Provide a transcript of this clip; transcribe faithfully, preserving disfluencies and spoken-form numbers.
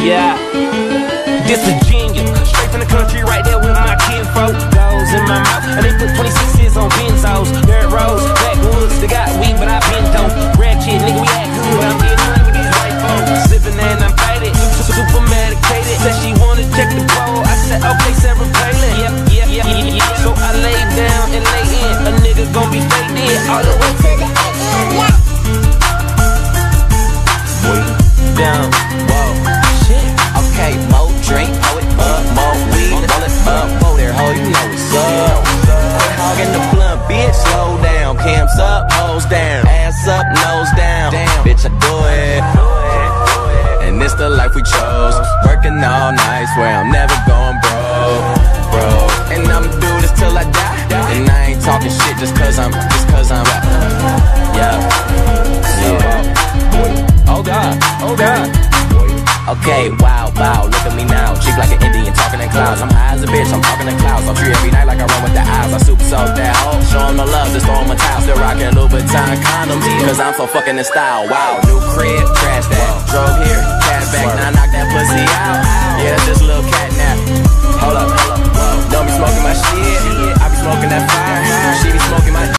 Yeah, this Virginia, straight from the country, right there with my kinfolk. Goes in my mouth, and they put twenty-sixes on benzos. Dirt roads, backwoods, they got weed, but I been dope. Ratchet, nigga, we act good, but I'm getting money with these white folks. Sipping and I'm faded, super medicated. Said she wanna check the bowl, I said okay, Sarah Palin. Yeah, yeah, yeah, yeah, yeah. So I lay down and lay in, a nigga gon' be faded all the way to the end. Down, whoa, shit. Okay, more drink, hold it up, more weed, roll it up, whoa there, ho, you know what's up. Hog in the blunt, bitch, slow down, cams up, hoes down, ass up, nose down, damn, bitch, I do it. And it's the life we chose, working all night, swear I'm never going broke, bro. And I'ma do this till I die, and I ain't talking shit just cause I'm, just cause I'm, yeah, yeah. Oh God, oh God. Okay, wow, wow, look at me now. Cheek like an Indian, talking in clouds. I'm high as a bitch, I'm talking in clouds. I'm free every night like I run with the eyes. I super soak that hoe, show 'em the love, just throw 'em a towel. Still rocking Louboutin condoms, cause I'm so fucking in style. Wow, new crib, trash that. Drove here, cash back, now I knock that pussy out. Yeah, that's just a little cat nap. Hold up, hold up, whoa. Don't be smoking my shit, I be smoking that fire. She be smoking my